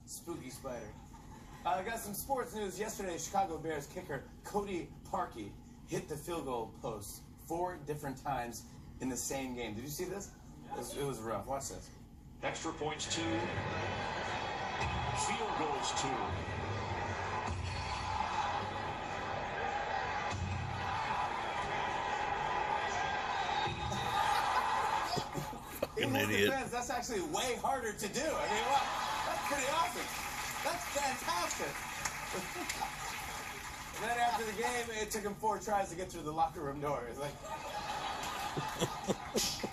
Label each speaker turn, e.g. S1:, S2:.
S1: Spooky spider. I got some sports news. Yesterday, Chicago Bears kicker Cody Parkey hit the field goal post 4 different times in the same game. Did you see this? It was rough. Watch this.
S2: Extra points 2. Field goals 2.
S1: In his defense, that's actually way harder to do. I mean, wow, that's pretty awesome. That's fantastic. And then after the game, it took him 4 tries to get through the locker room door. It's like...